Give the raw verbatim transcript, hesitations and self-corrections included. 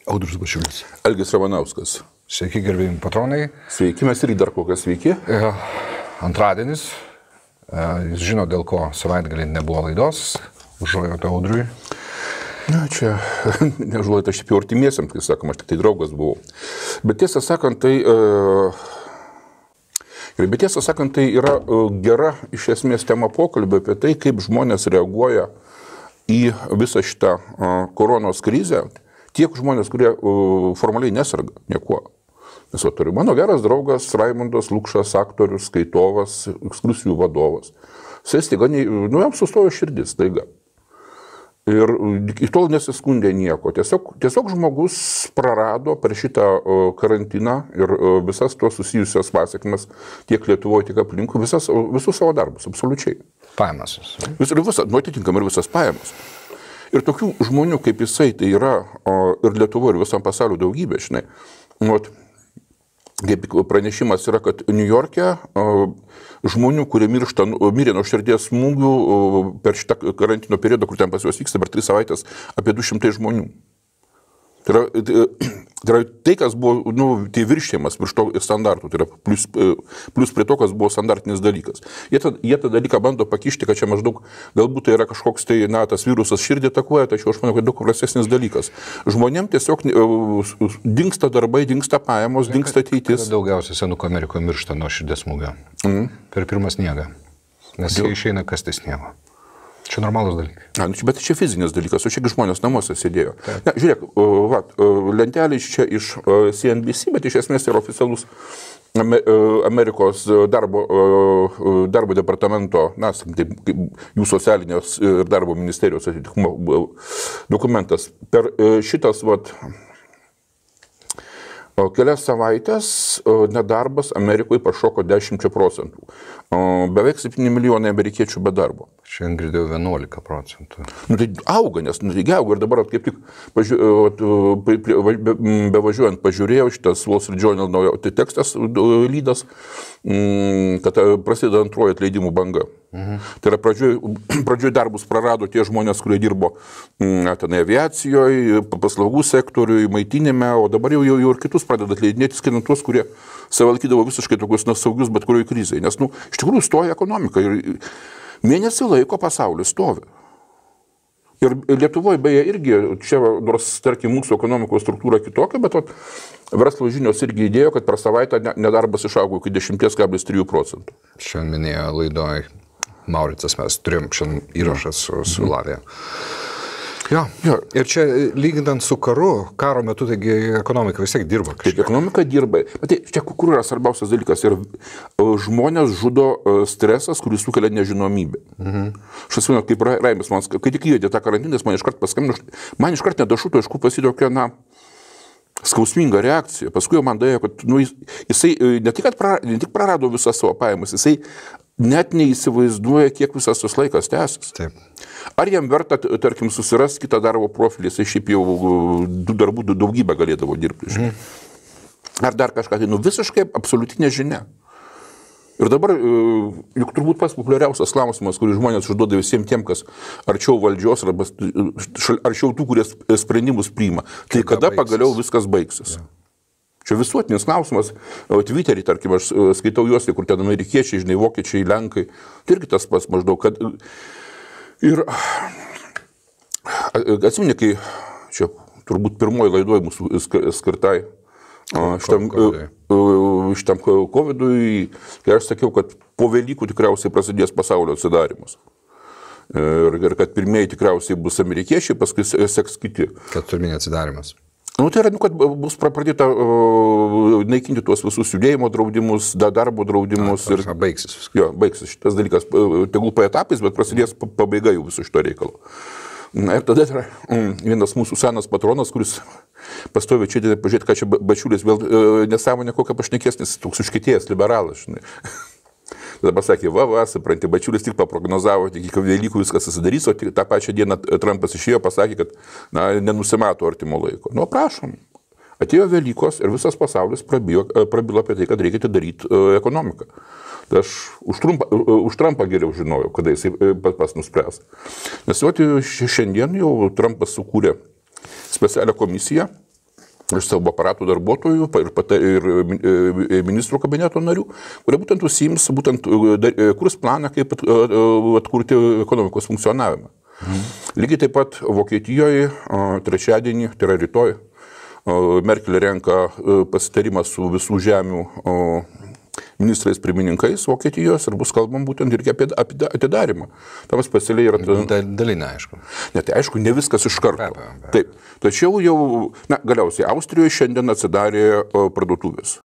Audrius Bačiulis. Algis Ramanauskas. Sveiki, gerbėjim patronai. Sveiki, mes irgi dar kokias sveiki. E, antradienis. E, jūs žino, dėl ko savaitgalį nebuvo laidos. Užuojauta Audriui. Na, čia neužuojauta šiaip jau artimiesiam, kai sakoma, aš tik tai draugas buvau. Bet tiesą sakant, tai... E, bet tiesą sakant, tai yra gera iš esmės tema pokalbio apie tai, kaip žmonės reaguoja į visą šitą koronos krizę. Tiek žmonės, kurie uh, formaliai nesarga niekuo. Nes va, turiu mano geras draugas Raimundas Lukšas, aktorius, skaitovas, ekskursijų vadovas. Jis staiga, nu jam sustojo širdis, staiga. Ir iki tol nesiskundė nieko. Tiesiog, tiesiog žmogus prarado per šitą uh, karantiną ir uh, visas tos susijusios pasiekmes tiek Lietuvoje, tiek aplinkui, visas, uh, visus savo darbus, absoliučiai. Pajamas. Vis, ir visas, nu atitinkam ir visas pajamas. Ir tokių žmonių kaip jisai, tai yra o, ir Lietuvoje, ir visam pasauliu daugybė, žinai. Ot, kaip pranešimas yra, kad New York'e o, žmonių, kurie miršta, mirė nuo širdies smūgių o, per šitą karantino periodą, kur ten pas juos vyksta, per tris savaitės apie du šimtai žmonių. Tai yra, tai yra tai, kas buvo, nu, tai viršėjimas virš to standartų, tai yra plus, plus prie to, kas buvo standartinis dalykas. Jie tą, jie tą dalyką bando pakišti, kad čia maždaug, galbūt tai yra kažkoks tai, na, tas virusas širdį atakuoja, tačiau aš manau, kad daug prastesnis dalykas. Žmonėm tiesiog dingsta darbai, dingsta pajamos, dingsta ateitis. Daugiausiai Senuko Amerikoje miršta nuo širdies smūgio. Mm. Per pirmą sniegą. Nes jie išeina kasti sniego. Čia normalus dalykai. Na, bet čia fizinis dalykas, o čiagi žmonės namuose sėdėjo. Na, žiūrėk, va, lentelės čia iš C N B C, bet iš esmės yra oficialus Amerikos darbo, darbo departamento, na, taip, jų socialinės ir darbo ministerijos atitikmumo dokumentas. Per šitas, vat, kelias savaitės nedarbas Amerikoje pašoko dešimt procentų. Beveik septyni milijonai amerikiečių be darbo. Šiandien girdėjau vienuolika procentų. Nu, tai auga, nes nu, tai auga ir dabar kaip tik pažiū, be, bevažiuojant pažiūrėjau šitas Wall Street Journal naujo, tai tekstas lydas, kad prasideda antroji atleidimų banga. Mhm. Tai yra pradžioj, pradžioj darbus prarado tie žmonės, kurie dirbo tenai aviacijoje, paslaugų sektoriuje, maitinime, o dabar jau, jau, jau ir kitus pradeda atleidinėti, skaitant tuos, kurie save laikydavo visiškai tokius nesaugius bet kurioje krizėje. Nes, nu, iš tikrųjų stoja ekonomika ir mėnesį laiko pasaulis stovi. Ir Lietuvoje beje irgi, čia nors, tarkim, mūsų ekonomikos struktūra kitokia, bet vat, verslo žinios irgi įdėjo, kad per savaitę nedarbas išaugo iki dešimt kablelis trys procentų. Šiandien minėjo laidoj Mauricas, mes turėjom šiandien įrašą su, su Lavija. Jo. Jo. Ir čia lyginant su karu, karo metu, taigi ekonomika vis tiek dirba. Taip, ekonomika dirba. Bet tai, čia kur yra svarbiausias dalykas? Ir žmonės žudo stresas, kuris sukelia nežinomybę. Mhm. Aš atsimenu, kaip Raimis man, kai tik įvedė tą karantiną, man iškart paskambino, man iškart nedašuto, iš kur pasitokia, na, skausminga reakcija. Paskui jau man dėjo, kad nu, jisai ne tik, prarado, ne tik prarado visas savo pajamas, jisai net neįsivaizduoja, kiek visas tas laikas tęsis. Taip. Ar jam verta, tarkim, susirasti kitą darbo profilį, jisai šiaip jau du darbų daugybę galėdavo dirbti. Mhm. Ar dar kažką, tai nu visiškai absoliutinė žinia. Ir dabar, juk turbūt pats populiariausias klausimas, kurį žmonės užduoda visiems tiem, kas arčiau valdžios, arba arčiau tų, kurie sprendimus priima. Tai kada, kada pagaliau viskas baigsis? Ja. Čia visuotinis klausimas, Twitter'į, tarkim, aš skaitau juos, kur ten amerikiečiai, žinai, vokiečiai, lenkai, tai irgi tas pats maždaug, kad ir atsimeni, kai čia turbūt pirmoji laidoj mūsų skirtai šitam, šitam covidui, kai aš sakiau, kad po Velykų tikriausiai prasidės pasaulio atsidarimas. Ir, ir kad pirmieji tikriausiai bus amerikiečiai, paskui seks kiti. Kad turminė atsidarimas. Nu, tai yra, nu, kad bus pradėta uh, naikinti tuos visus judėjimo draudimus, darbo draudimus. Na, ir baigsis viskas. Jo, baigsis šitas dalykas, tegul po etapais, bet prasidės pabaiga jau viso šito reikalo. Na ir tada yra mm, vienas mūsų senas patronas, kuris pastovi čia, pažiūrėti, ką čia Bačiulis vėl uh, nesąmonė kokią pašnekės, nes toks užkietėjęs liberalas, žinai. Tada pasakė, va, va, supranti, Bačiulis tik paprognozavo, tik iki Velykų viskas susidarys, o tą pačią dieną Trumpas išėjo, pasakė, kad na, nenusimato artimo laiko. Nu, prašom, atėjo Velykos ir visas pasaulis prabilo, prabilo apie tai, kad reikia atidaryti uh, ekonomiką. Tai aš už Trumpą, už Trumpą geriau žinojau, kada jisai pas nuspręs. Nes jau šiandien jau Trumpas sukūrė specialią komisiją, iš savo aparatų darbuotojų ir, ir ministrų kabineto narių, kurie būtent užsiims, būtent kurs planą, kaip atkurti ekonomikos funkcionavimą. Mhm. Lygiai taip pat Vokietijoje trečiadienį, tai yra rytoj, Merkel renka pasitarimą su visų žemių ministrais pirmininkais Vokietijos ir bus kalbam būtent irgi apie atidarimą. Tam specialiai yra... Dalinė, aišku. Ne, tai aišku, ne viskas iš karto. Taip. Tačiau jau, na, galiausiai Austrijoje šiandien atsidarė parduotuvės.